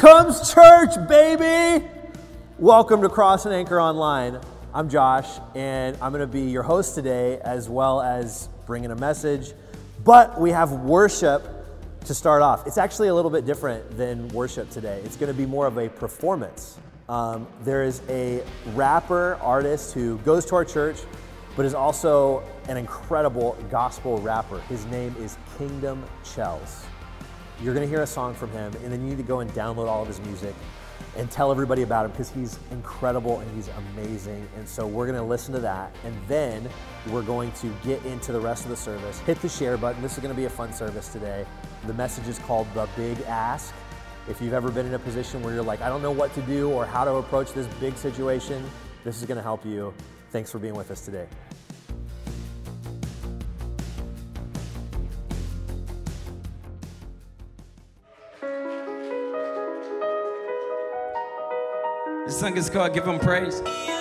comes church, baby! Welcome to Cross and Anchor Online. I'm Josh, and I'm going to be your host today, as well as bringing a message. But we have worship to start off. It's actually a little bit different than worship today. It's going to be more of a performance. There is a rapper, artist who goes to our church, but is also an incredible gospel rapper. His name is Kingdom Chels. You're going to hear a song from him, and then you need to go and download all of his music and tell everybody about him, because he's incredible and he's amazing. And so we're going to listen to that, and then we're going to get into the rest of the service. Hit the share button. This is going to be a fun service today. The message is called The Big Ask. If you've ever been in a position where you're like, I don't know what to do or how to approach this big situation, this is going to help you. Thanks for being with us today. This song is called Give Him Praise.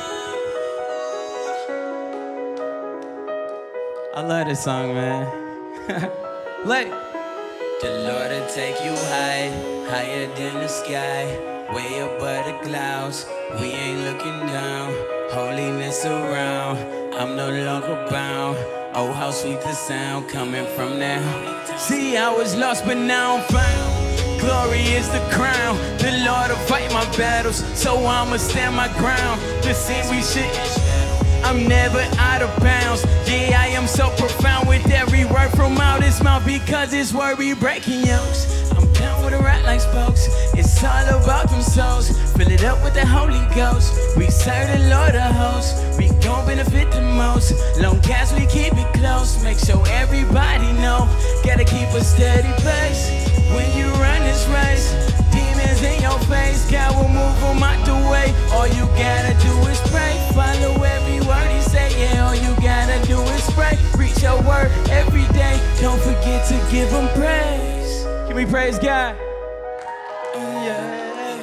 I love this song, man. Play. The Lord will take you high, higher than the sky, way above the clouds. We ain't looking down, holiness around. I'm no longer bound. Oh, how sweet the sound coming from now. See, I was lost, but now I'm found. Glory is the crown. The Lord will fight my battles, so I'ma stand my ground. The sin we should. I'm never out of bounds. Yeah, I am so profound with every word from out his mouth, because his word be breaking yokes. I'm down with a rat like spokes. It's all about them souls. Fill it up with the Holy Ghost. We serve the Lord of hosts. We gon' benefit the most, long as we keep it close. Make sure everybody know. Gotta keep a steady pace when you run this race. Demons in your face, God will move them out the way. All you gotta do is pray. Follow every word he say. Yeah, all you gotta do is pray. Reach your word every day. Don't forget to give him praise. Can we praise God? Yeah.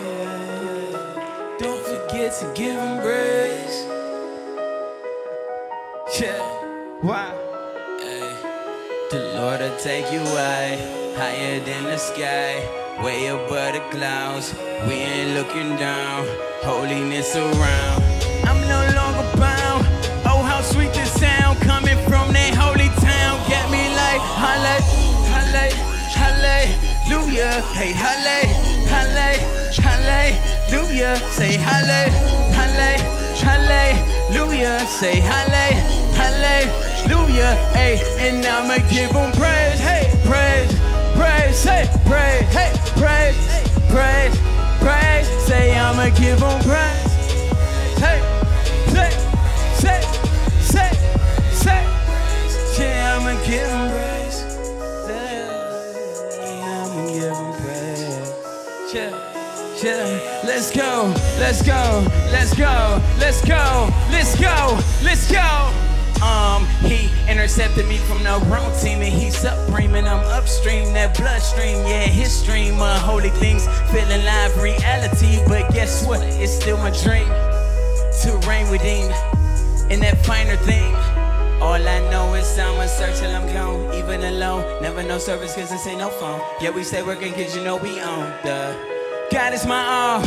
Don't forget to give him praise. Yeah. Wow. Hey. The Lord will take you high, higher than the sky, way above the clouds. We ain't looking down, holiness around. I'm no longer bound. Oh, how sweet the sound coming from that holy town. Get me like hallelujah. Hey, hallelujah. Say hallelujah. Say hallelujah. Hey, and I'ma give him praise. Hey, praise. Say praise. Hey, praise. Say I'ma give him praise. Hey, say. Yeah, I'ma give him praise. Yeah, I'ma give him praise. Yeah. Let's go. He intercepted me from the wrong team, and he's supreme, and I'm upstream, that bloodstream, yeah, his stream of holy things, feeling live reality. But guess what? It's still my dream to reign with him in that finer thing. All I know is I'ma search till I'm gone, even alone. Never no service, cause this ain't no phone. Yeah, we stay working, cause you know we own the. God is my all.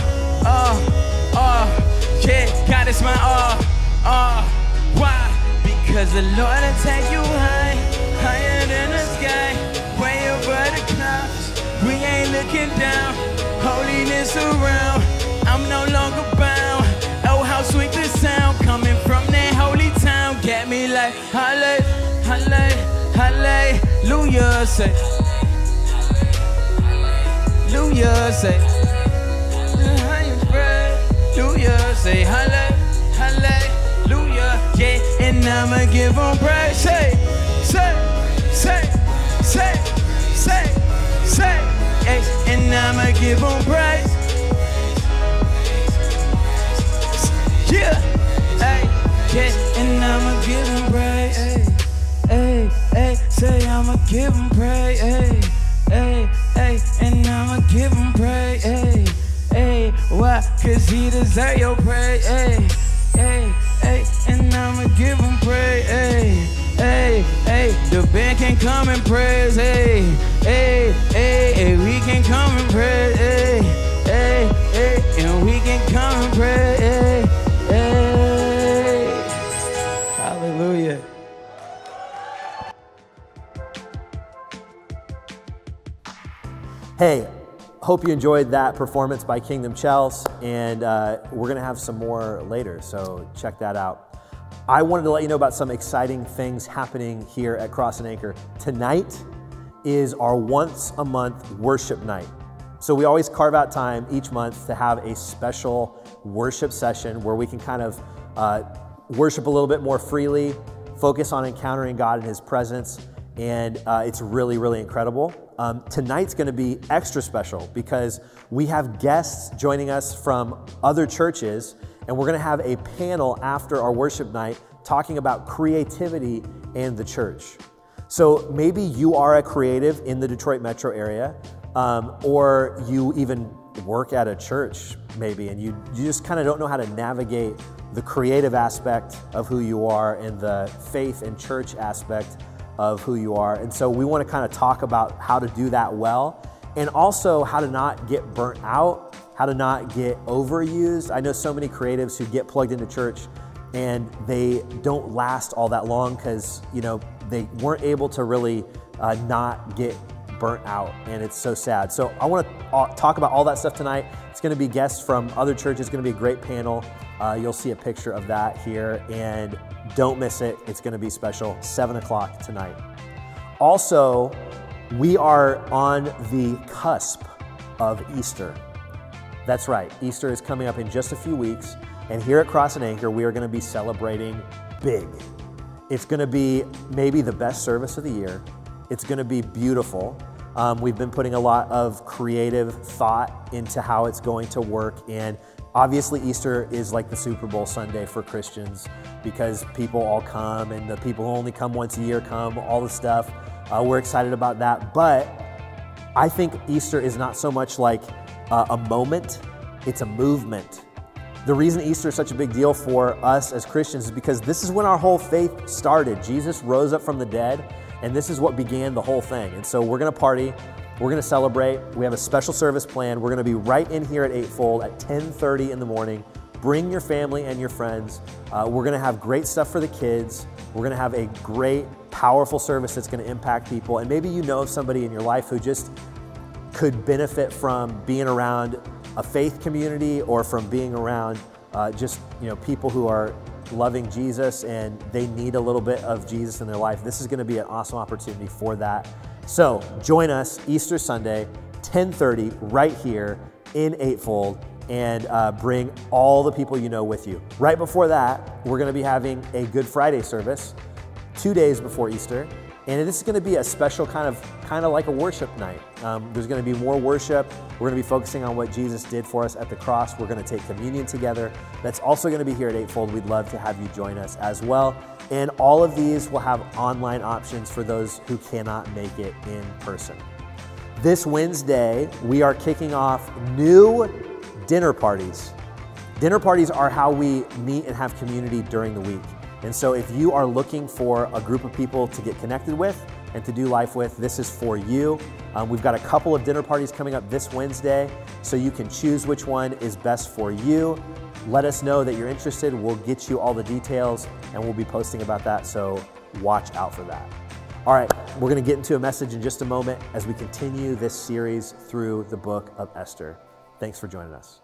Yeah, God is my all. Why? Because the Lord will take you high, higher than the sky, way above the clouds. We ain't looking down, holiness around. I'm no longer bound. Oh, how sweet the sound coming from that holy town. Get me like hallelujah, say hallelujah, say hallelujah, say hallelujah, yeah, and I'ma give him praise. Say, hey, and I'ma give him praise. Yeah, hey, yeah, and I'ma give him praise. Hey, say I'ma give him praise. Hey, and I'ma give him praise. Hey, why? Cause he deserve your praise. Hey, and I'ma give him praise. Hey, the band can come and praise. Hey, we can come and praise. Hey, Hey, hope you enjoyed that performance by Kingdom Chels, and we're gonna have some more later, so check that out. I wanted to let you know about some exciting things happening here at Cross and Anchor. Tonight is our once a month worship night. So we always carve out time each month to have a special worship session where we can kind of worship a little bit more freely, focus on encountering God in His presence, and it's really, really incredible. Tonight's gonna be extra special because we have guests joining us from other churches, and we're gonna have a panel after our worship night talking about creativity and the church. So maybe you are a creative in the Detroit metro area, or you even work at a church maybe, and you just kind of don't know how to navigate the creative aspect of who you are and the faith and church aspect of who you are. And so we want to kind of talk about how to do that well, and also how to not get burnt out, how to not get overused. I know so many creatives who get plugged into church and they don't last all that long because, you know, they weren't able to really not get burnt out, and it's so sad. So I want to talk about all that stuff tonight. It's going to be guests from other churches. It's going to be a great panel. You'll see a picture of that here, and don't miss it. It's going to be special, 7 o'clock tonight. Also, we are on the cusp of Easter. That's right, Easter is coming up in just a few weeks, and here at Cross and Anchor, we are going to be celebrating big. It's going to be maybe the best service of the year. It's going to be beautiful. We've been putting a lot of creative thought into how it's going to work, and obviously Easter is like the Super Bowl Sunday for Christians because people all come, and the people who only come once a year come, all the stuff. We're excited about that, but I think Easter is not so much like a moment, it's a movement. The reason Easter is such a big deal for us as Christians is because this is when our whole faith started. Jesus rose up from the dead, and this is what began the whole thing. And so we're gonna party, we're gonna celebrate. We have a special service planned. We're gonna be right in here at Eightfold at 10:30 in the morning. Bring your family and your friends. We're gonna have great stuff for the kids. We're gonna have a great, powerful service that's gonna impact people. And maybe you know of somebody in your life who just could benefit from being around a faith community, or from being around just, you know, people who are loving Jesus and they need a little bit of Jesus in their life. This is going to be an awesome opportunity for that. So join us Easter Sunday, 10:30, right here in Eightfold, and bring all the people you know with you. Right before that, we're going to be having a Good Friday service 2 days before Easter. And this is going to be a special kind of like a worship night. There's going to be more worship. We're going to be focusing on what Jesus did for us at the cross. We're going to take communion together. That's also going to be here at Eightfold. We'd love to have you join us as well. And all of these will have online options for those who cannot make it in person. This Wednesday, we are kicking off new dinner parties. Dinner parties are how we meet and have community during the week. And so if you are looking for a group of people to get connected with and to do life with, this is for you. We've got a couple of dinner parties coming up this Wednesday, so you can choose which one is best for you. Let us know that you're interested. We'll get you all the details, and we'll be posting about that, so watch out for that. All right, we're gonna get into a message in just a moment as we continue this series through the book of Esther. Thanks for joining us.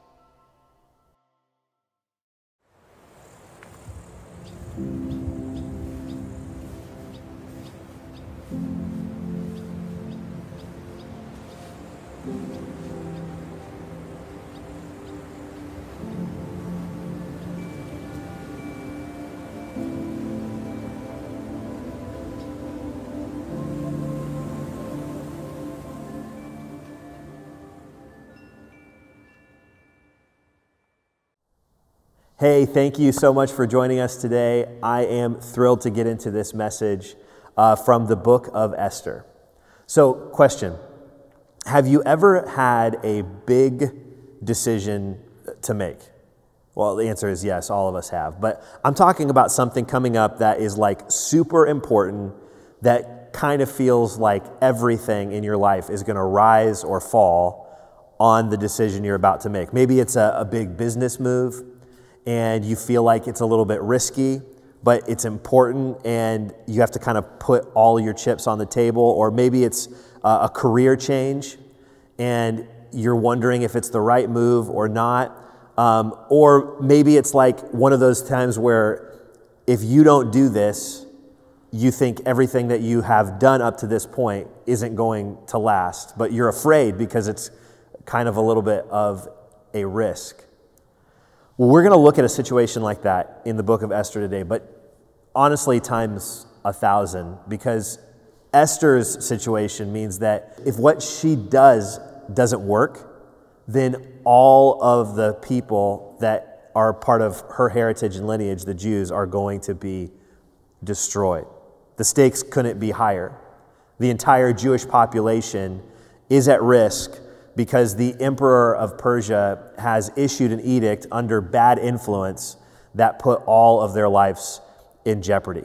Hey, thank you so much for joining us today. I am thrilled to get into this message from the book of Esther. So, question, have you ever had a big decision to make? Well, the answer is yes, all of us have. But I'm talking about something coming up that is like super important, that kind of feels like everything in your life is going to rise or fall on the decision you're about to make. Maybe it's a big business move, and you feel like it's a little bit risky, but it's important, and you have to kind of put all your chips on the table. Or maybe it's a career change, and you're wondering if it's the right move or not. Or maybe it's like one of those times where if you don't do this, you think everything that you have done up to this point isn't going to last, but you're afraid because it's kind of a little bit of a risk. Well, we're going to look at a situation like that in the book of Esther today, but honestly times 1,000, because Esther's situation means that if what she does doesn't work, then all of the people that are part of her heritage and lineage, the Jews, are going to be destroyed. The stakes couldn't be higher. The entire Jewish population is at risk because the emperor of Persia has issued an edict under bad influence that put all of their lives in jeopardy.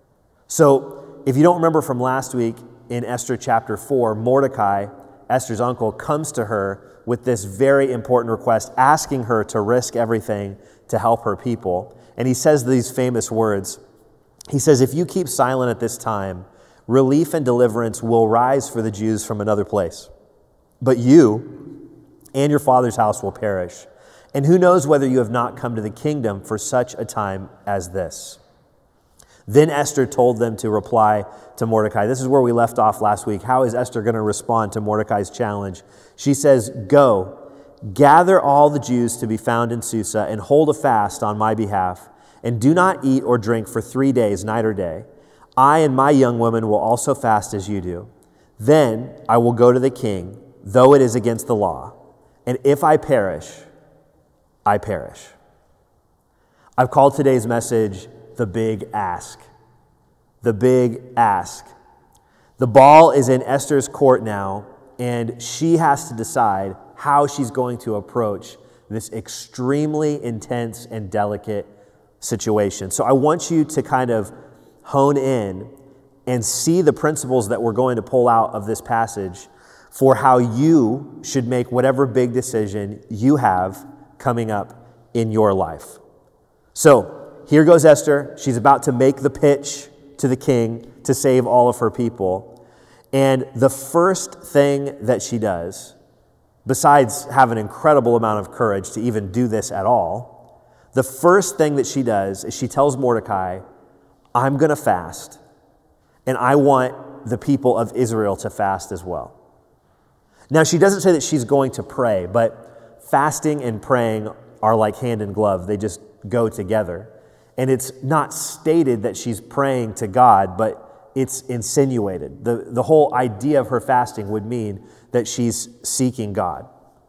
So if you don't remember from last week, in Esther chapter 4, Mordecai, Esther's uncle, comes to her with this very important request, asking her to risk everything to help her people. And he says these famous words. He says, "If you keep silent at this time, relief and deliverance will rise for the Jews from another place. But you and your father's house will perish. And who knows whether you have not come to the kingdom for such a time as this?" Then Esther told them to reply to Mordecai. This is where we left off last week. How is Esther going to respond to Mordecai's challenge? She says, "Go, gather all the Jews to be found in Susa and hold a fast on my behalf. And do not eat or drink for 3 days, night or day. I and my young women will also fast as you do. Then I will go to the king, though it is against the law. And if I perish, I perish." I've called today's message the big ask. The big ask. The ball is in Esther's court now, and she has to decide how she's going to approach this extremely intense and delicate situation. So I want you to kind of hone in and see the principles that we're going to pull out of this passage for how you should make whatever big decision you have coming up in your life. So here goes Esther. She's about to make the pitch to the king to save all of her people. And the first thing that she does, besides have an incredible amount of courage to even do this at all, the first thing that she does is she tells Mordecai, "I'm going to fast, and I want the people of Israel to fast as well." Now, she doesn't say that she's going to pray, but fasting and praying are like hand in glove. They just go together. And it's not stated that she's praying to God, but it's insinuated. The whole idea of her fasting would mean that she's seeking God.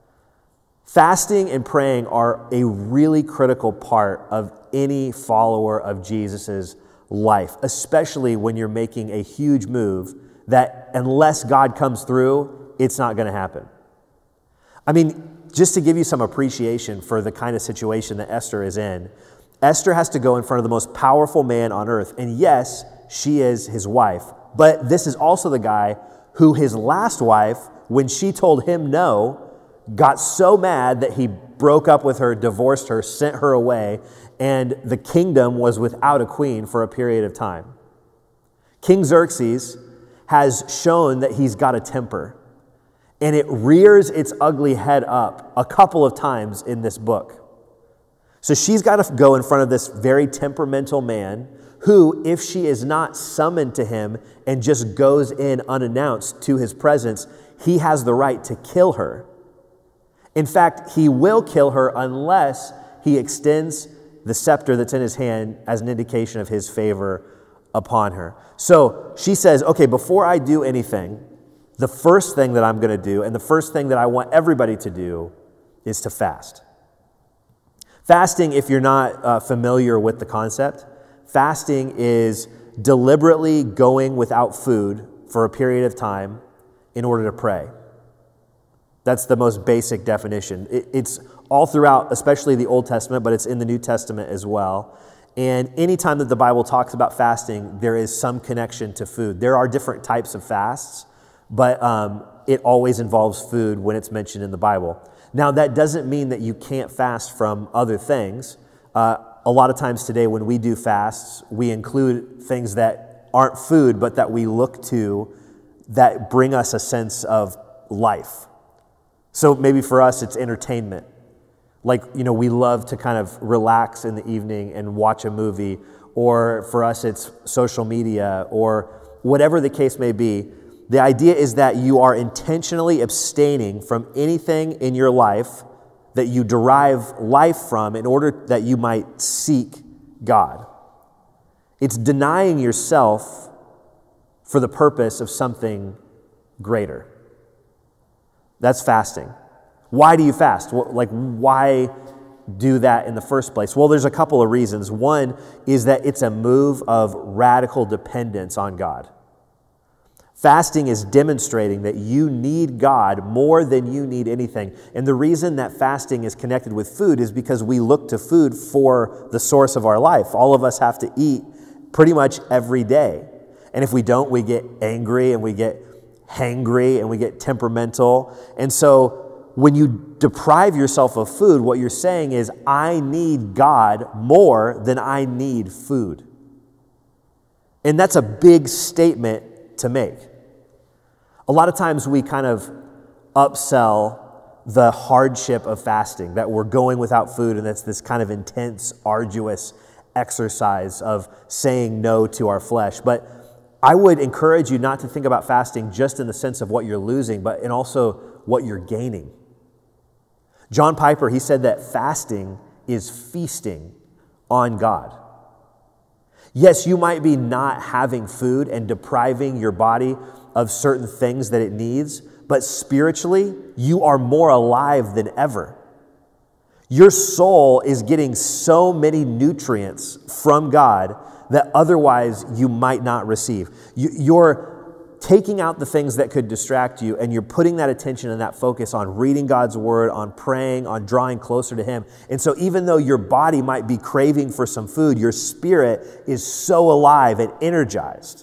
Fasting and praying are a really critical part of any follower of Jesus's life, especially when you're making a huge move that unless God comes through, it's not going to happen. I mean, just to give you some appreciation for the kind of situation that Esther is in, Esther has to go in front of the most powerful man on earth. And yes, she is his wife. But this is also the guy who his last wife, when she told him no, got so mad that he broke up with her, divorced her, sent her away, and the kingdom was without a queen for a period of time. King Xerxes has shown that he's got a temper, and it rears its ugly head up a couple of times in this book. So she's got to go in front of this very temperamental man who, if she is not summoned to him and just goes in unannounced to his presence, he has the right to kill her. In fact, he will kill her unless he extends the scepter that's in his hand as an indication of his favor upon her. So she says, okay, before I do anything, the first thing that I'm going to do, and the first thing that I want everybody to do, is to fast. Fasting, if you're not familiar with the concept, fasting is deliberately going without food for a period of time in order to pray. That's the most basic definition. It's all throughout, especially the Old Testament, but it's in the New Testament as well. And anytime that the Bible talks about fasting, there is some connection to food. There are different types of fasts, but it always involves food when it's mentioned in the Bible. Now, that doesn't mean that you can't fast from other things. A lot of times today when we do fasts, we include things that aren't food, but that we look to that bring us a sense of life. So maybe for us, it's entertainment. Like, we love to kind of relax in the evening and watch a movie, or for us, it's social media, or whatever the case may be. The idea is that you are intentionally abstaining from anything in your life that you derive life from in order that you might seek God. It's denying yourself for the purpose of something greater. That's fasting. Why do you fast? Why do that in the first place? Well, there's a couple of reasons. One is that it's a move of radical dependence on God. Fasting is demonstrating that you need God more than you need anything. And the reason that fasting is connected with food is because we look to food for the source of our life. All of us have to eat pretty much every day. And if we don't, we get angry and we get hangry and we get temperamental. And so when you deprive yourself of food, what you're saying is, I need God more than I need food. And that's a big statement to make. A lot of times we kind of upsell the hardship of fasting, that we're going without food, and that's this kind of intense, arduous exercise of saying no to our flesh. But I would encourage you not to think about fasting just in the sense of what you're losing, but in also what you're gaining. John Piper, he said that fasting is feasting on God. Yes, you might be not having food and depriving your body of certain things that it needs, but spiritually, you are more alive than ever. Your soul is getting so many nutrients from God that otherwise you might not receive. You're taking out the things that could distract you, and you're putting that attention and that focus on reading God's word, on praying, on drawing closer to Him. And so even though your body might be craving for some food, your spirit is so alive and energized.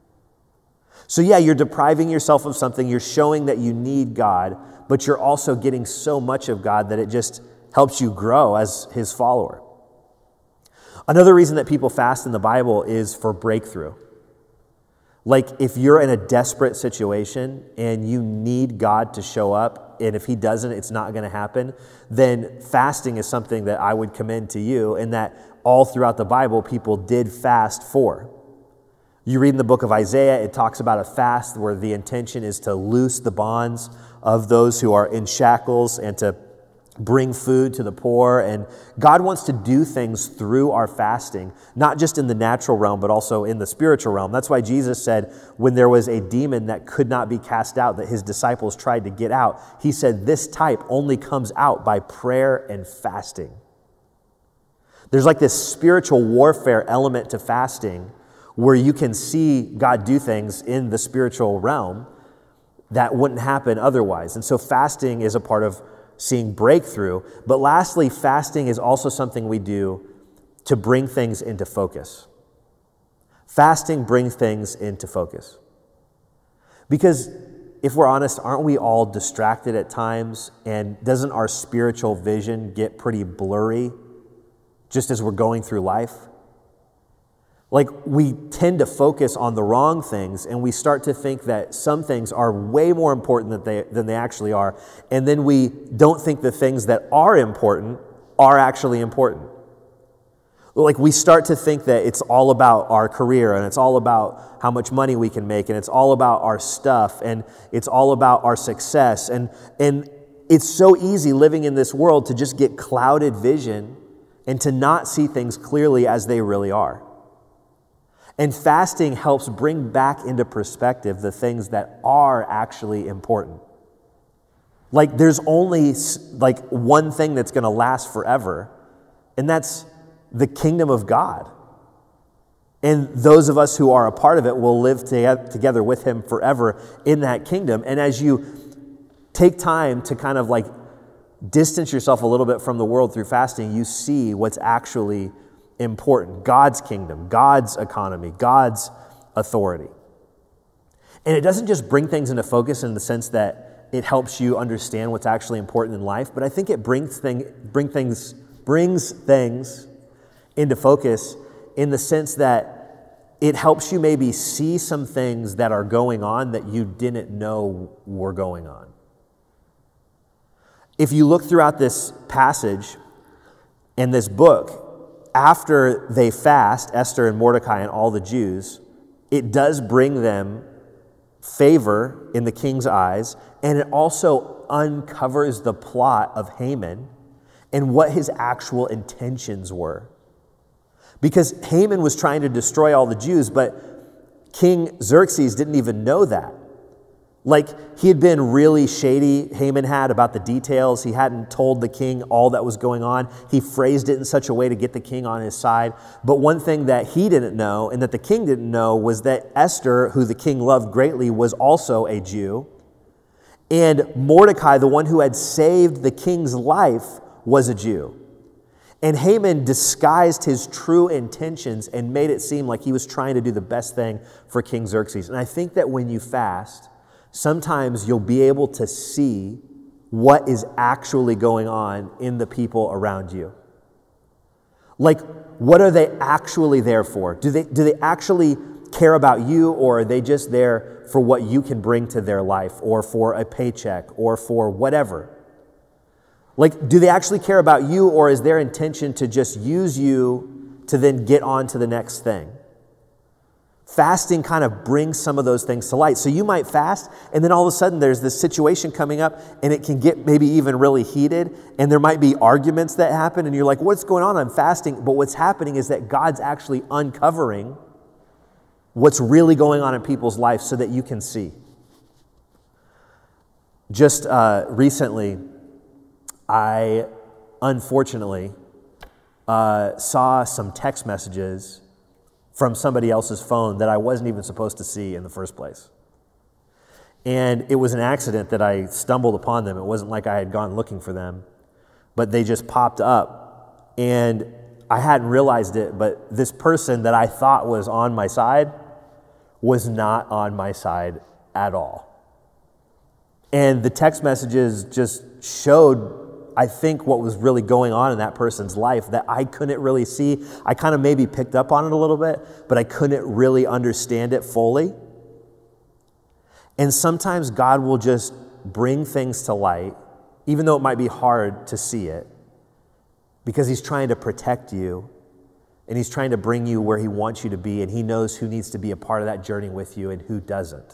So yeah, you're depriving yourself of something, you're showing that you need God, but you're also getting so much of God that it just helps you grow as His follower. Another reason that people fast in the Bible is for breakthrough. Like if you're in a desperate situation and you need God to show up, and if He doesn't, it's not going to happen, then fasting is something that I would commend to you, and that all throughout the Bible, people did fast for. You read in the book of Isaiah, it talks about a fast where the intention is to loose the bonds of those who are in shackles and to bring food to the poor. And God wants to do things through our fasting, not just in the natural realm, but also in the spiritual realm. That's why Jesus said when there was a demon that could not be cast out, that His disciples tried to get out, He said this type only comes out by prayer and fasting. There's like this spiritual warfare element to fasting where you can see God do things in the spiritual realm that wouldn't happen otherwise. And so fasting is a part of seeing breakthrough. But lastly, fasting is also something we do to bring things into focus. Fasting brings things into focus. Because if we're honest, aren't we all distracted at times? And doesn't our spiritual vision get pretty blurry just as we're going through life? Like we tend to focus on the wrong things, and we start to think that some things are way more important than they actually are. And then we don't think the things that are important are actually important. Like we start to think that it's all about our career, and it's all about how much money we can make, and it's all about our stuff, and it's all about our success. And it's so easy living in this world to just get clouded vision and to not see things clearly as they really are. And fasting helps bring back into perspective the things that are actually important. Like there's only like one thing that's going to last forever, and that's the kingdom of God. And those of us who are a part of it will live together with Him forever in that kingdom. And as you take time to kind of like distance yourself a little bit from the world through fasting, you see what's actually important. God's kingdom, God's economy, God's authority. And it doesn't just bring things into focus in the sense that it helps you understand what's actually important in life, but I think it brings things into focus in the sense that it helps you maybe see some things that are going on that you didn't know were going on. if you look throughout this passage in this book, after they fast, Esther and Mordecai and all the Jews, it does bring them favor in the king's eyes, and it also uncovers the plot of Haman and what his actual intentions were. Because Haman was trying to destroy all the Jews, but King Xerxes didn't even know that. Like, he had been really shady, Haman had, about the details. He hadn't told the king all that was going on. He phrased it in such a way to get the king on his side. But one thing that he didn't know, and that the king didn't know, was that Esther, who the king loved greatly, was also a Jew. And Mordecai, the one who had saved the king's life, was a Jew. And Haman disguised his true intentions and made it seem like he was trying to do the best thing for King Xerxes. And I think that when you fast, sometimes you'll be able to see what is actually going on in the people around you. Like, what are they actually there for? Do they actually care about you, or are they just there for what you can bring to their life, or for a paycheck, or for whatever? Like, do they actually care about you, or is their intention to just use you to then get on to the next thing? Fasting kind of brings some of those things to light. So you might fast, and then all of a sudden there's this situation coming up, and it can get maybe even really heated, and there might be arguments that happen, and you're like, what's going on? I'm fasting. But what's happening is that God's actually uncovering what's really going on in people's lives so that you can see. Just recently, I unfortunately saw some text messages from somebody else's phone that I wasn't even supposed to see in the first place. And it was an accident that I stumbled upon them. It wasn't like I had gone looking for them, but they just popped up. And I hadn't realized it, but this person that I thought was on my side was not on my side at all. And the text messages just showed, I think, what was really going on in that person's life that I couldn't really see. I kind of maybe picked up on it a little bit, but I couldn't really understand it fully. And sometimes God will just bring things to light, even though it might be hard to see it, because He's trying to protect you, and He's trying to bring you where He wants you to be, and He knows who needs to be a part of that journey with you and who doesn't.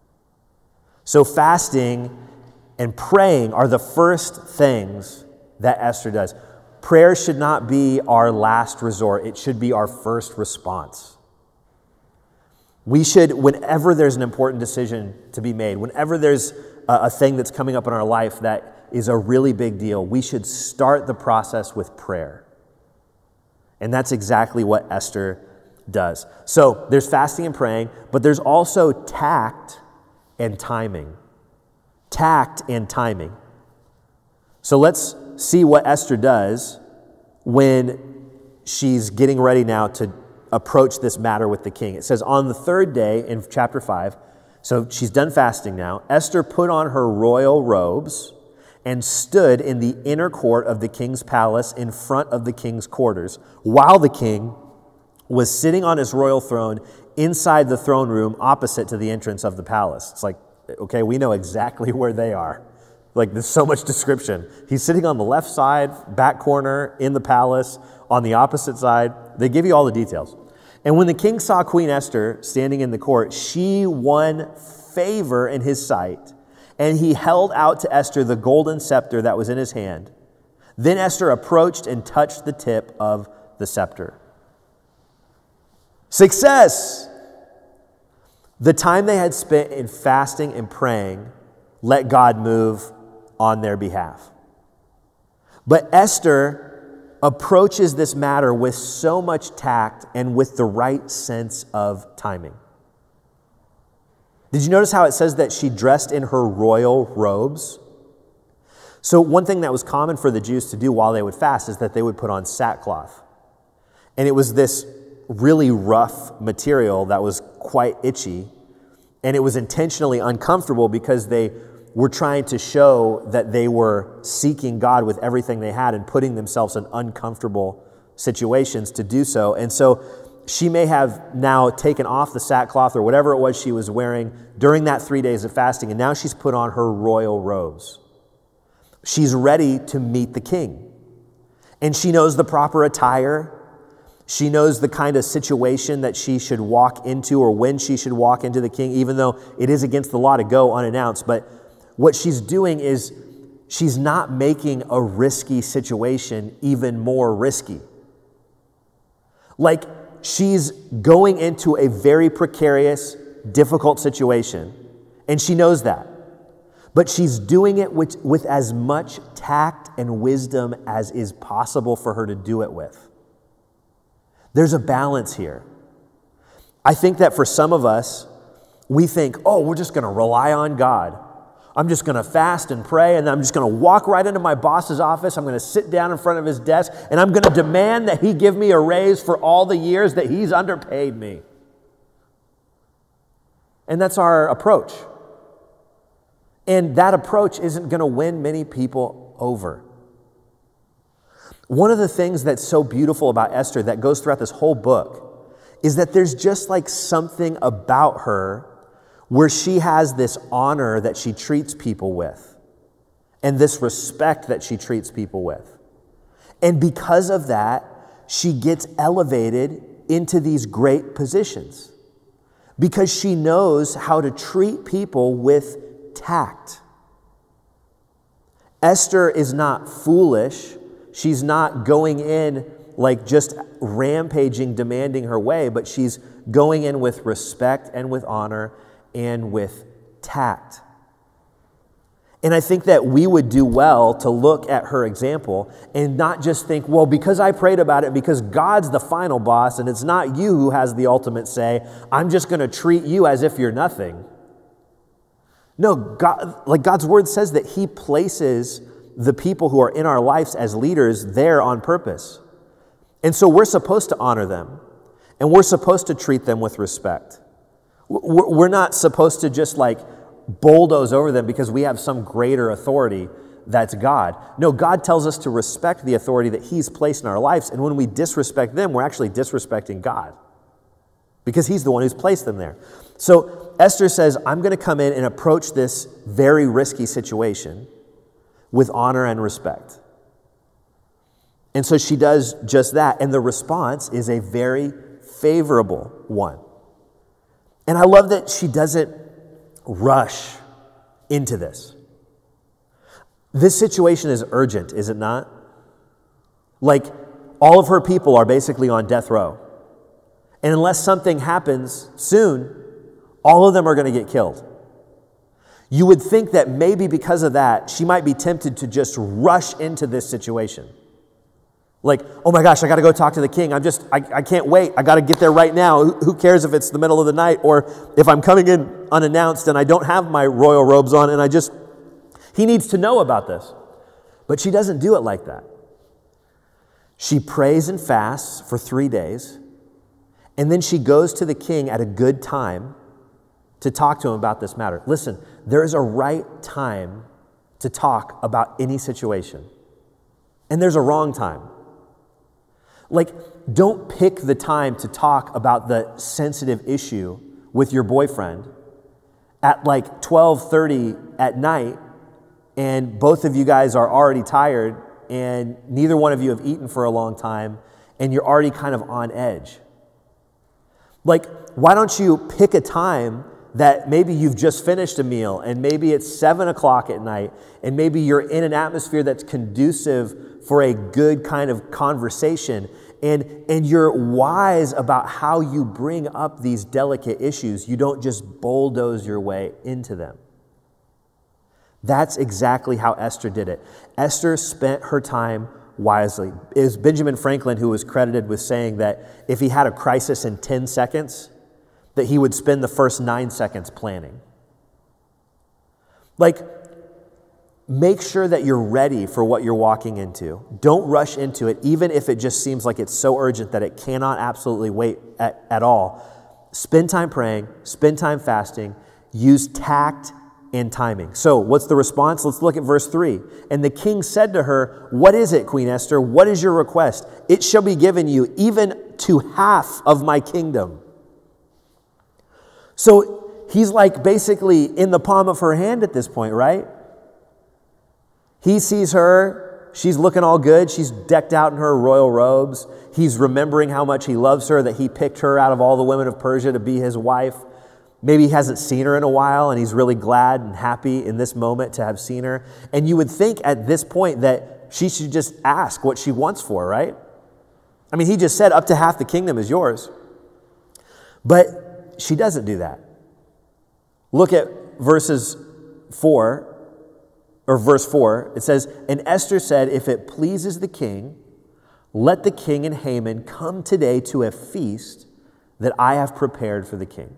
So fasting and praying are the first things that Esther does. Prayer should not be our last resort. It should be our first response. We should, whenever there's an important decision to be made, whenever there's a thing that's coming up in our life that is a really big deal, we should start the process with prayer. And that's exactly what Esther does. So there's fasting and praying, but there's also tact and timing. Tact and timing. So let's see what Esther does when she's getting ready now to approach this matter with the king. It says, on the third day in chapter 5, so she's done fasting now, Esther put on her royal robes and stood in the inner court of the king's palace in front of the king's quarters, while the king was sitting on his royal throne inside the throne room opposite to the entrance of the palace. It's like, okay, we know exactly where they are. Like, there's so much description. He's sitting on the left side, back corner, in the palace, on the opposite side. They give you all the details. And when the king saw Queen Esther standing in the court, she won favor in his sight, and he held out to Esther the golden scepter that was in his hand. Then Esther approached and touched the tip of the scepter. Success! The time they had spent in fasting and praying let God move on their behalf. But Esther approaches this matter with so much tact and with the right sense of timing. Did you notice how it says that she dressed in her royal robes? So one thing that was common for the Jews to do while they would fast is that they would put on sackcloth. And it was this really rough material that was quite itchy, and it was intentionally uncomfortable because they were trying to show that they were seeking God with everything they had and putting themselves in uncomfortable situations to do so. And so she may have now taken off the sackcloth or whatever it was she was wearing during that 3 days of fasting, and now she's put on her royal robes. She's ready to meet the king. And she knows the proper attire. She knows the kind of situation that she should walk into or when she should walk into the king, even though it is against the law to go unannounced. But what she's doing is she's not making a risky situation even more risky. Like, she's going into a very precarious, difficult situation, and she knows that. But she's doing it with as much tact and wisdom as is possible for her to do it with. There's a balance here. I think that for some of us, we think, oh, we're just going to rely on God. I'm just going to fast and pray, and I'm just going to walk right into my boss's office. I'm going to sit down in front of his desk, and I'm going to demand that he give me a raise for all the years that he's underpaid me. And that's our approach. And that approach isn't going to win many people over. One of the things that's so beautiful about Esther that goes throughout this whole book is that there's just like something about her where she has this honor that she treats people with and this respect that she treats people with. And because of that, she gets elevated into these great positions because she knows how to treat people with tact. Esther is not foolish. She's not going in like just rampaging, demanding her way, but she's going in with respect and with honor and with tact. And I think that we would do well to look at her example and not just think, well, because I prayed about it, because God's the final boss and it's not you who has the ultimate say, I'm just going to treat you as if you're nothing. No, God's word says that he places the people who are in our lives as leaders there on purpose. And so we're supposed to honor them, and we're supposed to treat them with respect. We're not supposed to just like bulldoze over them because we have some greater authority that's God. No, God tells us to respect the authority that he's placed in our lives, and when we disrespect them, we're actually disrespecting God because he's the one who's placed them there. So Esther says, I'm going to come in and approach this very risky situation with honor and respect. And so she does just that. And the response is a very favorable one. And I love that she doesn't rush into this. This situation is urgent, is it not? Like, all of her people are basically on death row. And unless something happens soon, all of them are going to get killed. You would think that maybe because of that, she might be tempted to just rush into this situation. Like, oh my gosh, I got to go talk to the king. I can't wait. I got to get there right now. Who cares if it's the middle of the night or if I'm coming in unannounced and I don't have my royal robes on and he needs to know about this. But she doesn't do it like that. She prays and fasts for 3 days, and then she goes to the king at a good time to talk to him about this matter. Listen, there is a right time to talk about any situation, and there's a wrong time. Like, don't pick the time to talk about the sensitive issue with your boyfriend at like 12:30 at night, and both of you guys are already tired, and neither one of you have eaten for a long time, and you're already kind of on edge. Like, why don't you pick a time that maybe you've just finished a meal and maybe it's 7 o'clock at night and maybe you're in an atmosphere that's conducive for a good kind of conversation and you're wise about how you bring up these delicate issues. You don't just bulldoze your way into them. That's exactly how Esther did it. Esther spent her time wisely. It was Benjamin Franklin who was credited with saying that if he had a crisis in 10 seconds, that he would spend the first 9 seconds planning. Like, make sure that you're ready for what you're walking into. Don't rush into it, even if it just seems like it's so urgent that it cannot absolutely wait at all. Spend time praying, spend time fasting, use tact and timing. So what's the response? Let's look at verse 3. And the king said to her, "What is it, Queen Esther? What is your request? It shall be given you, even to half of my kingdom." So he's like basically in the palm of her hand at this point, right? He sees her. She's looking all good. She's decked out in her royal robes. He's remembering how much he loves her, that he picked her out of all the women of Persia to be his wife. Maybe he hasn't seen her in a while, and he's really glad and happy in this moment to have seen her. And you would think at this point that she should just ask what she wants for, right? I mean, he just said up to half the kingdom is yours. But she doesn't do that. Look at verse 4. It says, "And Esther said, if it pleases the king, let the king and Haman come today to a feast that I have prepared for the king."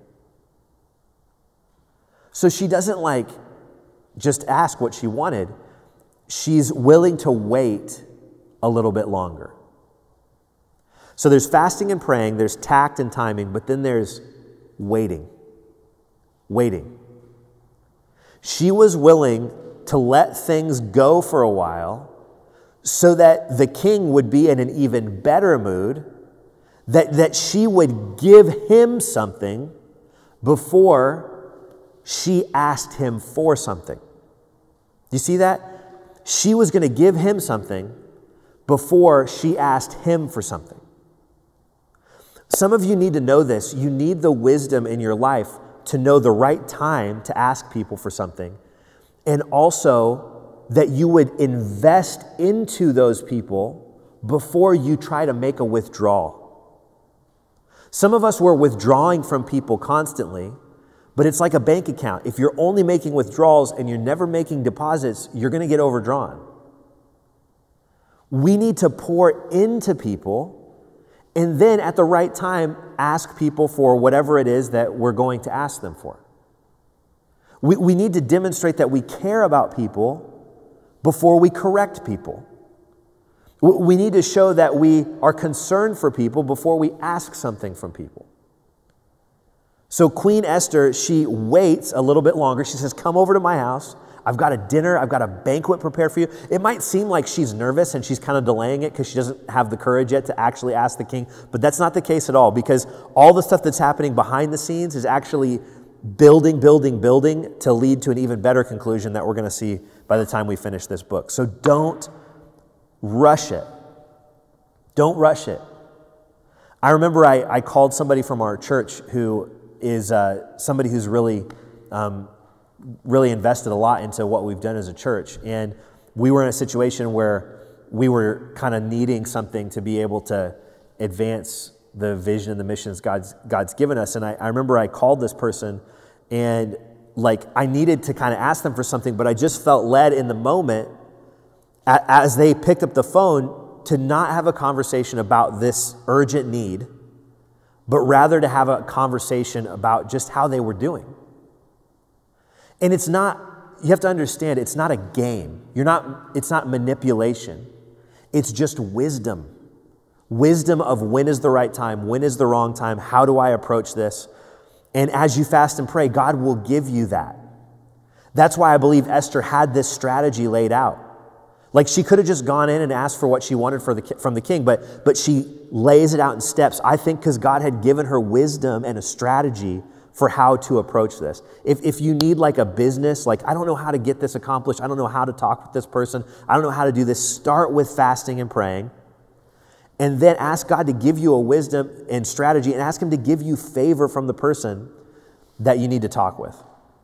So she doesn't just ask what she wanted. She's willing to wait a little bit longer. So there's fasting and praying, there's tact and timing, but then there's waiting. Waiting. She was willing to let things go for a while so that the king would be in an even better mood, that she would give him something before she asked him for something. Do you see that? She was going to give him something before she asked him for something. Some of you need to know this. You need the wisdom in your life to know the right time to ask people for something, and also that you would invest into those people before you try to make a withdrawal. Some of us were withdrawing from people constantly, but it's like a bank account. If you're only making withdrawals and you're never making deposits, you're going to get overdrawn. We need to pour into people, and then at the right time, ask people for whatever it is that we're going to ask them for. We need to demonstrate that we care about people before we correct people. We need to show that we are concerned for people before we ask something from people. So Queen Esther, she waits a little bit longer. She says, come over to my house. I've got a dinner. I've got a banquet prepared for you. It might seem like she's nervous and she's kind of delaying it because she doesn't have the courage yet to actually ask the king. But that's not the case at all, because all the stuff that's happening behind the scenes is actually building to lead to an even better conclusion that we're going to see by the time we finish this book. So don't rush it. Don't rush it. I remember I called somebody from our church who is somebody who's really invested a lot into what we've done as a church. And we were in a situation where we were kind of needing something to be able to advance the vision and the missions God's given us. And I remember I called this person, and I needed to kind of ask them for something, but I just felt led in the moment as they picked up the phone to not have a conversation about this urgent need, but rather to have a conversation about just how they were doing. And it's not, you have to understand, it's not a game. It's not manipulation. It's just wisdom. Wisdom of when is the right time, when is the wrong time, how do I approach this? And as you fast and pray, God will give you that. That's why I believe Esther had this strategy laid out. She could have just gone in and asked for what she wanted from the king, but she lays it out in steps, I think because God had given her wisdom and a strategy for how to approach this. If you need a business, I don't know how to get this accomplished, I don't know how to talk with this person, I don't know how to do this, start with fasting and praying, and then ask God to give you a wisdom and strategy, and ask him to give you favor from the person that you need to talk with.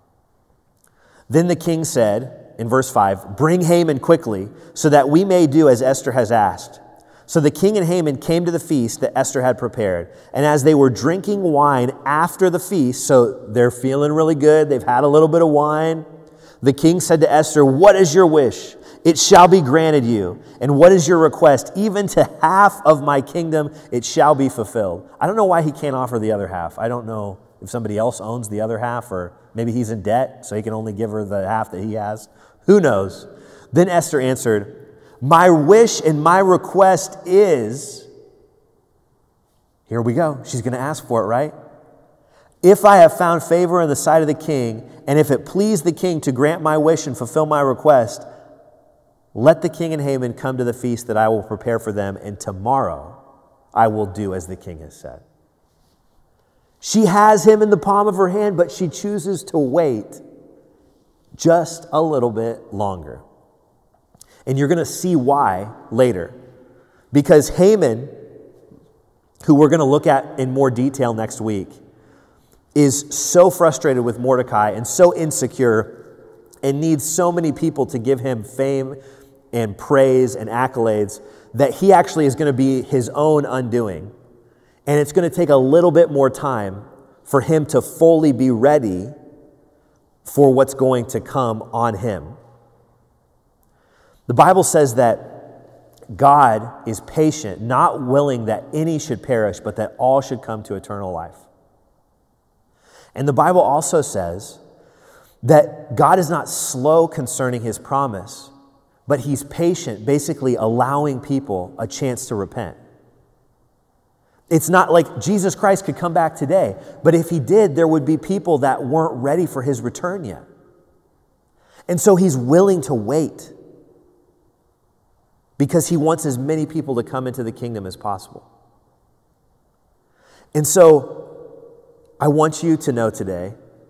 Then the king said, in verse 5, bring Haman quickly, so that we may do as Esther has asked. So the king and Haman came to the feast that Esther had prepared. And as they were drinking wine after the feast, so they're feeling really good, they've had a little bit of wine, the king said to Esther, what is your wish? It shall be granted you. And what is your request? Even to half of my kingdom, it shall be fulfilled. I don't know why he can't offer the other half. I don't know if somebody else owns the other half, or maybe he's in debt, so he can only give her the half that he has. Who knows? Then Esther answered, my wish and my request is, here we go. She's going to ask for it, right? If I have found favor in the sight of the king, and if it please the king to grant my wish and fulfill my request, let the king and Haman come to the feast that I will prepare for them, and tomorrow I will do as the king has said. She has him in the palm of her hand, but she chooses to wait just a little bit longer. And you're going to see why later. Because Haman, who we're going to look at in more detail next week, is so frustrated with Mordecai and so insecure and needs so many people to give him fame and praise and accolades that he actually is going to be his own undoing. And it's going to take a little bit more time for him to fully be ready for what's going to come on him. The Bible says that God is patient, not willing that any should perish, but that all should come to eternal life. And the Bible also says that God is not slow concerning his promise, but he's patient, basically allowing people a chance to repent. It's not like Jesus Christ could come back today, but if he did, there would be people that weren't ready for his return yet. And so he's willing to wait because he wants as many people to come into the kingdom as possible. And so I want you to know today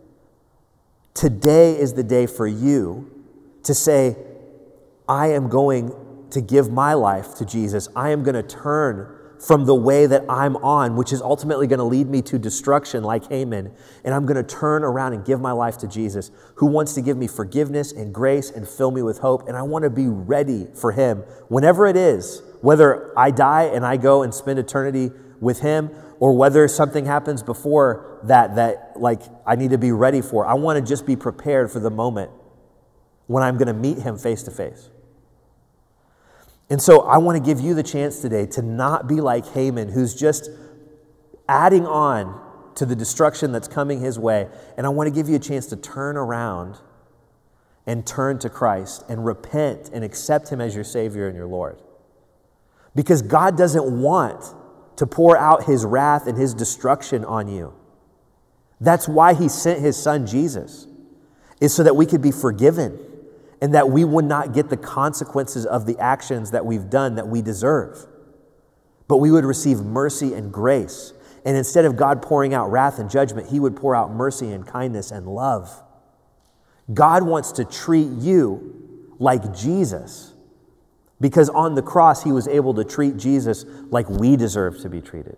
is the day for you to say, I am going to give my life to Jesus. I am going to turn from the way that I'm on, which is ultimately going to lead me to destruction like Haman. And I'm going to turn around and give my life to Jesus, who wants to give me forgiveness and grace and fill me with hope. And I want to be ready for him whenever it is, whether I die and I go and spend eternity with him, or whether something happens before that like I need to be ready for. I want to just be prepared for the moment when I'm going to meet him face to face. And so I want to give you the chance today to not be like Haman, who's just adding on to the destruction that's coming his way. And I want to give you a chance to turn around and turn to Christ and repent and accept him as your Savior and your Lord. Because God doesn't want to pour out his wrath and his destruction on you. That's why he sent his son Jesus, is so that we could be forgiven and that we would not get the consequences of the actions that we've done that we deserve. But we would receive mercy and grace. And instead of God pouring out wrath and judgment, he would pour out mercy and kindness and love. God wants to treat you like Jesus, because on the cross, he was able to treat Jesus like we deserve to be treated.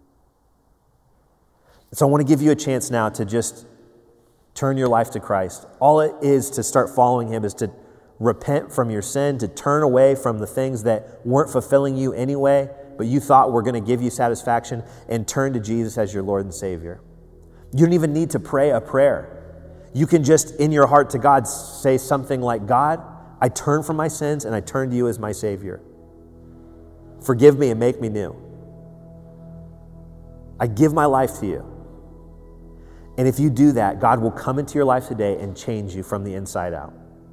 So I want to give you a chance now to just turn your life to Christ. All it is to start following him is to repent from your sin, to turn away from the things that weren't fulfilling you anyway, but you thought were going to give you satisfaction, and turn to Jesus as your Lord and Savior. You don't even need to pray a prayer. You can just, in your heart to God, say something like, God, I turn from my sins and I turn to you as my Savior. Forgive me and make me new. I give my life to you. And if you do that, God will come into your life today and change you from the inside out.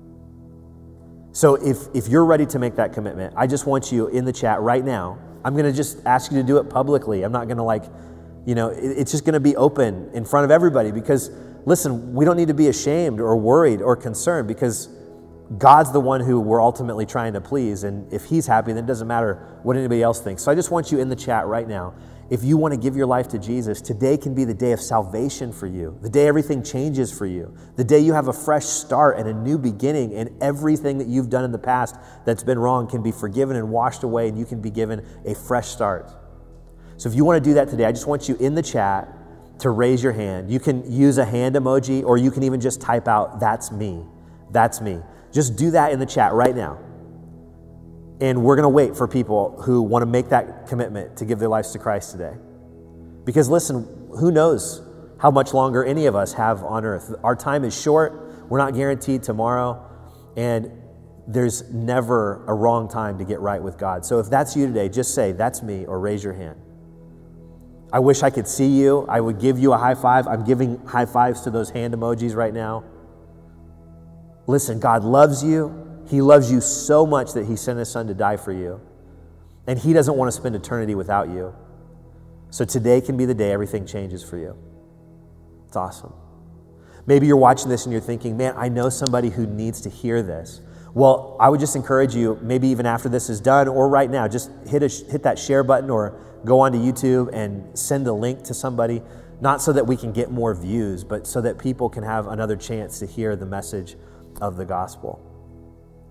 So if you're ready to make that commitment, I just want you in the chat right now. I'm going to just ask you to do it publicly. I'm not going to it's just going to be open in front of everybody, because listen, we don't need to be ashamed or worried or concerned, because God's the one who we're ultimately trying to please. And if he's happy, then it doesn't matter what anybody else thinks. So I just want you in the chat right now. If you want to give your life to Jesus, today can be the day of salvation for you, the day everything changes for you, the day you have a fresh start and a new beginning, and everything that you've done in the past that's been wrong can be forgiven and washed away, and you can be given a fresh start. So if you want to do that today, I just want you in the chat to raise your hand. You can use a hand emoji, or you can even just type out, "That's me, that's me." Just do that in the chat right now. And we're going to wait for people who want to make that commitment to give their lives to Christ today. Because listen, who knows how much longer any of us have on earth? Our time is short. We're not guaranteed tomorrow. And there's never a wrong time to get right with God. So if that's you today, just say, "That's me," or raise your hand. I wish I could see you. I would give you a high five. I'm giving high fives to those hand emojis right now. Listen, God loves you. He loves you so much that he sent his son to die for you. And he doesn't want to spend eternity without you. So today can be the day everything changes for you. It's awesome. Maybe you're watching this and you're thinking, man, I know somebody who needs to hear this. Well, I would just encourage you, maybe even after this is done or right now, just hit that share button or go onto YouTube and send a link to somebody, not so that we can get more views, but so that people can have another chance to hear the message of the gospel.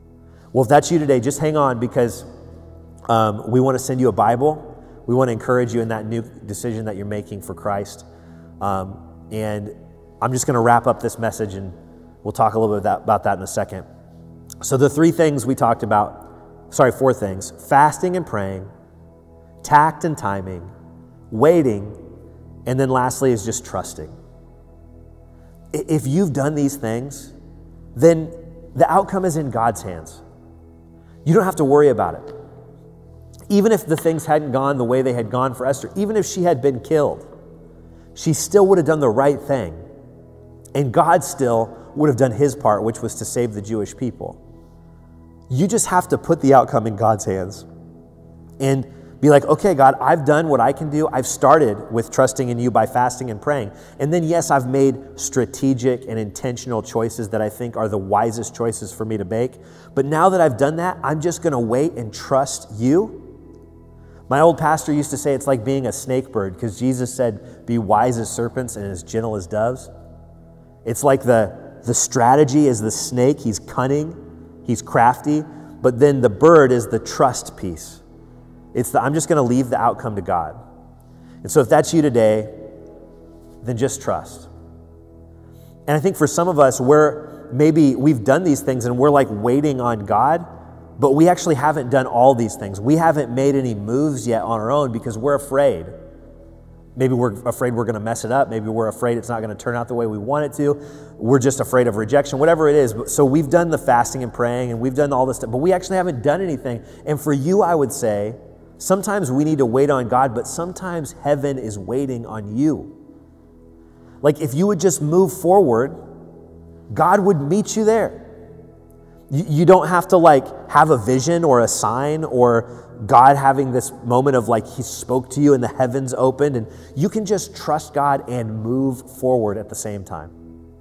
Well, if that's you today, just hang on, because we want to send you a Bible. We want to encourage you in that new decision that you're making for Christ. And I'm just going to wrap up this message, and we'll talk a little bit about that in a second. So the four things: fasting and praying, tact and timing, waiting, and then lastly is just trusting. If you've done these things, then the outcome is in God's hands. You don't have to worry about it. Even if the things hadn't gone the way they had gone for Esther, even if she had been killed, she still would have done the right thing. And God still would have done his part, which was to save the Jewish people. You just have to put the outcome in God's hands and be like, okay, God, I've done what I can do. I've started with trusting in you by fasting and praying. And then, yes, I've made strategic and intentional choices that I think are the wisest choices for me to make. But now that I've done that, I'm just going to wait and trust you. My old pastor used to say it's like being a snake bird, because Jesus said, be wise as serpents and as gentle as doves. It's like the strategy is the snake. He's cunning, he's crafty, but then the bird is the trust piece. It's I'm just going to leave the outcome to God. And so if that's you today, then just trust. And I think for some of us, we've done these things and we're like waiting on God, but we actually haven't done all these things. We haven't made any moves yet on our own because we're afraid. Maybe we're afraid we're going to mess it up. Maybe we're afraid it's not going to turn out the way we want it to. We're just afraid of rejection, whatever it is. So we've done the fasting and praying, and we've done all this stuff, but we actually haven't done anything. And for you, I would say, sometimes we need to wait on God, but sometimes heaven is waiting on you. Like if you would just move forward, God would meet you there. You don't have to have a vision or a sign or God having this moment of he spoke to you and the heavens opened, and you can just trust God and move forward at the same time.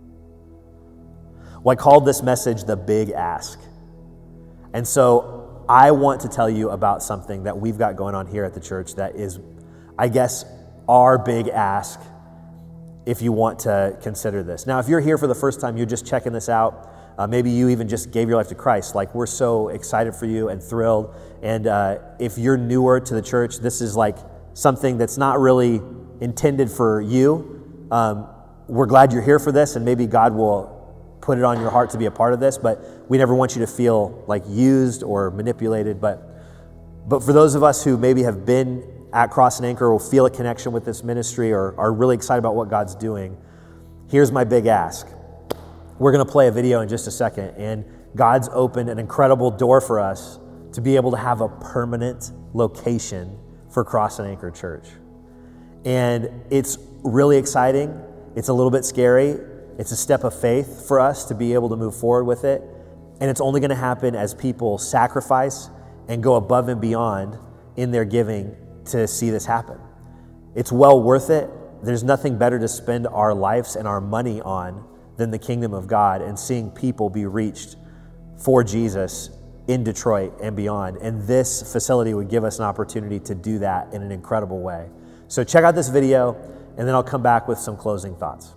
Well, I called this message the Big Ask. And so I want to tell you about something that we've got going on here at the church that is, I guess, our big ask if you want to consider this. Now, if you're here for the first time, you're just checking this out. Maybe you even just gave your life to Christ. We're so excited for you and thrilled. And if you're newer to the church, this is something that's not really intended for you. We're glad you're here for this, and maybe God will put it on your heart to be a part of this, but we never want you to feel used or manipulated. But for those of us who maybe have been at Cross and Anchor or feel a connection with this ministry or are really excited about what God's doing, here's my big ask. We're going to play a video in just a second, and God's opened an incredible door for us to be able to have a permanent location for Cross and Anchor Church. And it's really exciting. It's a little bit scary. It's a step of faith for us to be able to move forward with it. And it's only going to happen as people sacrifice and go above and beyond in their giving to see this happen. It's well worth it. There's nothing better to spend our lives and our money on than the kingdom of God and seeing people be reached for Jesus in Detroit and beyond. And this facility would give us an opportunity to do that in an incredible way. So check out this video, and then I'll come back with some closing thoughts.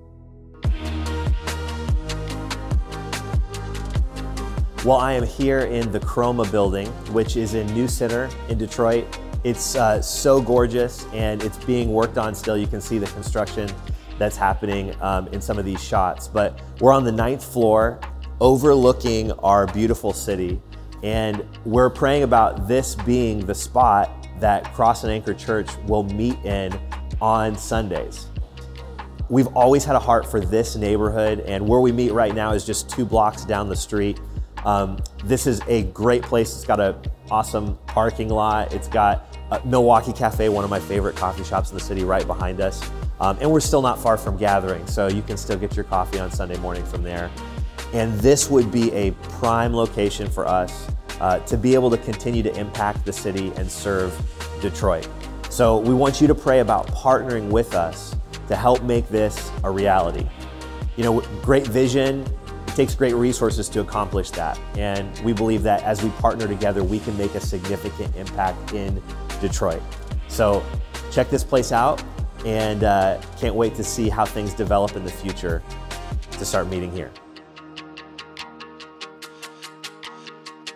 Well, I am here in the Chroma building, which is in New Center in Detroit. It's so gorgeous, and it's being worked on still. You can see the construction that's happening in some of these shots. But we're on the 9th floor overlooking our beautiful city. And we're praying about this being the spot that Cross and Anchor Church will meet in on Sundays. We've always had a heart for this neighborhood, and where we meet right now is just 2 blocks down the street. This is a great place. It's got an awesome parking lot. It's got Milwaukee Cafe, one of my favorite coffee shops in the city, right behind us. And we're still not far from Gathering, so you can still get your coffee on Sunday morning from there. And this would be a prime location for us to be able to continue to impact the city and serve Detroit. So we want you to pray about partnering with us to help make this a reality. You know, great vision, it takes great resources to accomplish that. And we believe that as we partner together, we can make a significant impact in Detroit. So check this place out, and can't wait to see how things develop in the future to start meeting here.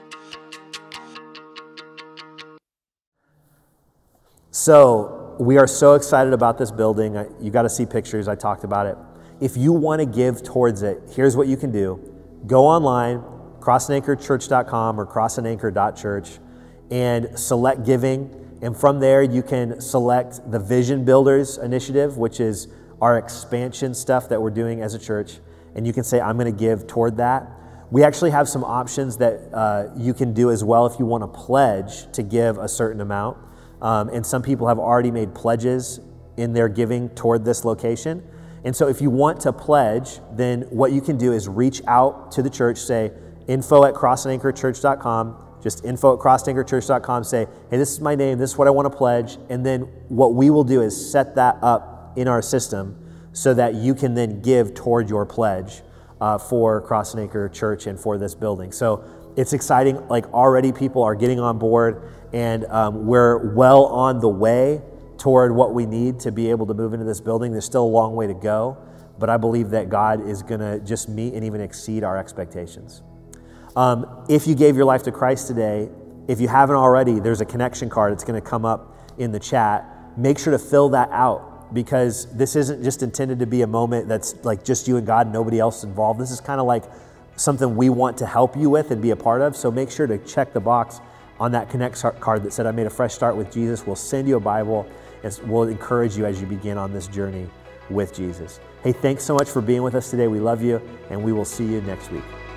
So we are so excited about this building. You got to see pictures. I talked about it. If you want to give towards it, here's what you can do. Go online, crossandanchorchurch.com or crossandanchor.church, and select giving. And from there, you can select the Vision Builders Initiative, which is our expansion stuff that we're doing as a church. And you can say, I'm going to give toward that. We actually have some options that you can do as well if you want to pledge to give a certain amount. And some people have already made pledges in their giving toward this location. And so if you want to pledge, then what you can do is reach out to the church, say info@crossandanchorchurch.com, just info@crossandanchorchurch.com, say, hey, this is my name, this is what I want to pledge. And then what we will do is set that up in our system so that you can then give toward your pledge for Cross and Anchor Church and for this building. So it's exciting. Like already people are getting on board, and we're well on the way toward what we need to be able to move into this building. There's still a long way to go, but I believe that God is going to just meet and even exceed our expectations. If you gave your life to Christ today, if you haven't already, there's a connection card. It's going to come up in the chat. Make sure to fill that out, because this isn't just intended to be a moment that's like just you and God, nobody else involved. This is kind of like something we want to help you with and be a part of. So make sure to check the box on that connect card that said, I made a fresh start with Jesus. We'll send you a Bible, and we'll encourage you as you begin on this journey with Jesus. Hey, thanks so much for being with us today. We love you, and we will see you next week.